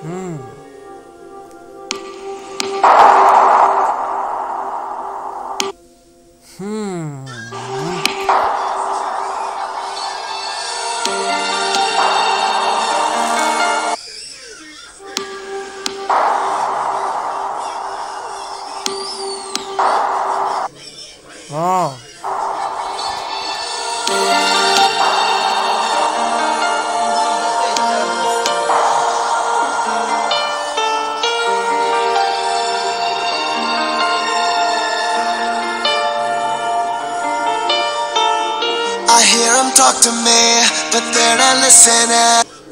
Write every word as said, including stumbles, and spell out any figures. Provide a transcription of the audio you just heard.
Hmm. Hmm. Oh. I hear 'em talk to me, but they're not listening.